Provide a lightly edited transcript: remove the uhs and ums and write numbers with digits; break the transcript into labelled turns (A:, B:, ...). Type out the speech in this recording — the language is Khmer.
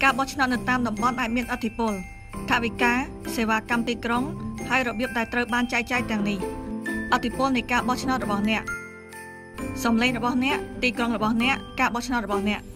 A: ការបោះឆ្នោតនៅតាមតំបន់អាចមានឥទ្ធិពលថវិកាសេវាកម្មទីក្រុងហើយរបៀបដែលត្រូវបានចែកចាយទាំងនេះឥទ្ធិពលនៃការបោះឆ្នោតរបស់អ្នកសម្លេងរបស់អ្នកទីក្រុងរបស់អ្នកការបោះឆ្នោតរបស់អ្នក